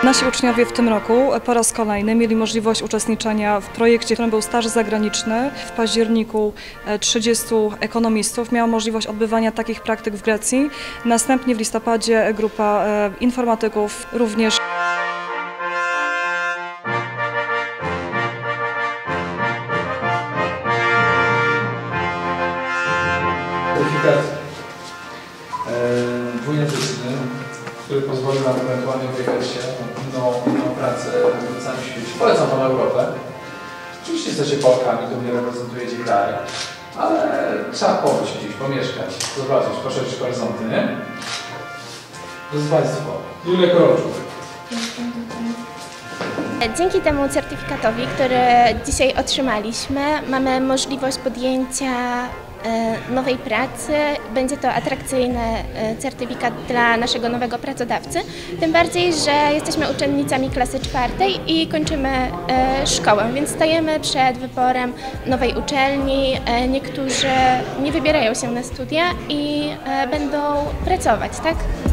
Nasi uczniowie w tym roku po raz kolejny mieli możliwość uczestniczenia w projekcie, w którym był staż zagraniczny. W październiku 30 ekonomistów miało możliwość odbywania takich praktyk w Grecji. Następnie w listopadzie grupa informatyków również. Certyfikat dwujęzyczny, który pozwoli nam ewentualnie wyjechać się na inną pracę na całym świecie. Polecam Wam Europę. Oczywiście jesteście Polkami, to nie reprezentujecie kraj, ale trzeba pobyć gdzieś, pomieszkać, zobaczyć, poszerzyć horyzonty, nie? Drodzy Państwo, Julia Korolczuk. Dzięki temu certyfikatowi, który dzisiaj otrzymaliśmy, mamy możliwość podjęcia nowej pracy. Będzie to atrakcyjny certyfikat dla naszego nowego pracodawcy. Tym bardziej, że jesteśmy uczennicami klasy 4 i kończymy szkołę, więc stajemy przed wyborem nowej uczelni. Niektórzy nie wybierają się na studia i będą pracować, tak?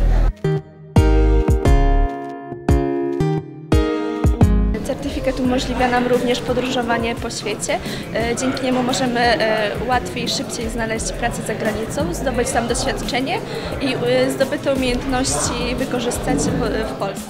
Certyfikat umożliwia nam również podróżowanie po świecie. Dzięki niemu możemy łatwiej i szybciej znaleźć pracę za granicą, zdobyć tam doświadczenie i zdobyte umiejętności wykorzystać w Polsce.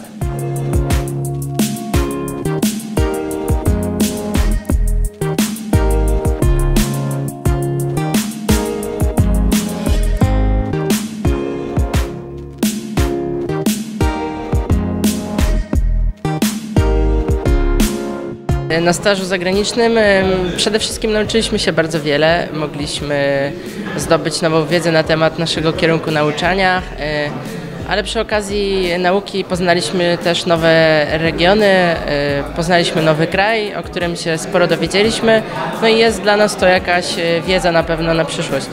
Na stażu zagranicznym przede wszystkim nauczyliśmy się bardzo wiele. Mogliśmy zdobyć nową wiedzę na temat naszego kierunku nauczania, ale przy okazji nauki poznaliśmy też nowe regiony, poznaliśmy nowy kraj, o którym się sporo dowiedzieliśmy. No i jest dla nas to jakaś wiedza na pewno na przyszłość.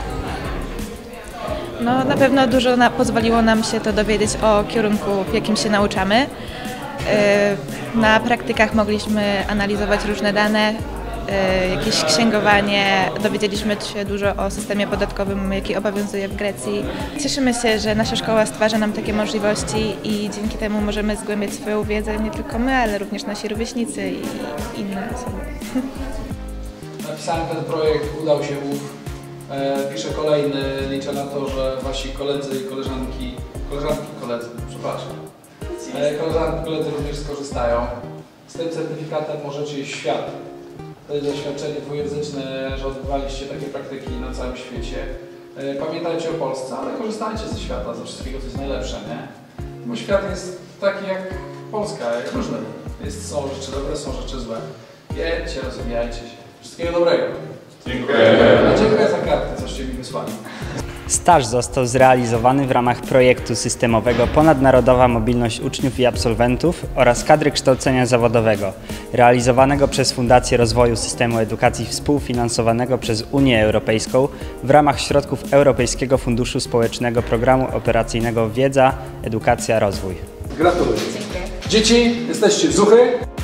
No, na pewno dużo pozwoliło nam się to dowiedzieć o kierunku, w jakim się nauczamy. Na praktykach mogliśmy analizować różne dane, jakieś księgowanie, dowiedzieliśmy się dużo o systemie podatkowym, jaki obowiązuje w Grecji. Cieszymy się, że nasza szkoła stwarza nam takie możliwości i dzięki temu możemy zgłębiać swoją wiedzę nie tylko my, ale również nasi rówieśnicy i inne osoby. Napisałem ten projekt, udał się ów. Piszę kolejny, liczę na to, że wasi koledzy i koledzy, koledzy również skorzystają. Z tym certyfikatem możecie iść w świat. To jest doświadczenie dwujęzyczne, że odbywaliście takie praktyki na całym świecie. Pamiętajcie o Polsce, ale korzystajcie ze świata, ze wszystkiego, co jest najlepsze, nie? Bo świat jest taki jak Polska, jak różny. Są rzeczy dobre, są rzeczy złe. Jedźcie, rozwijajcie się. Wszystkiego dobrego. Dziękuję. Dziękuję za kartę, coście mi wysłali. Staż został zrealizowany w ramach projektu systemowego Ponadnarodowa Mobilność Uczniów i Absolwentów oraz Kadry Kształcenia Zawodowego, realizowanego przez Fundację Rozwoju Systemu Edukacji współfinansowanego przez Unię Europejską w ramach środków Europejskiego Funduszu Społecznego Programu Operacyjnego Wiedza, Edukacja, Rozwój. Gratuluję. Dzieci, jesteście zuchy.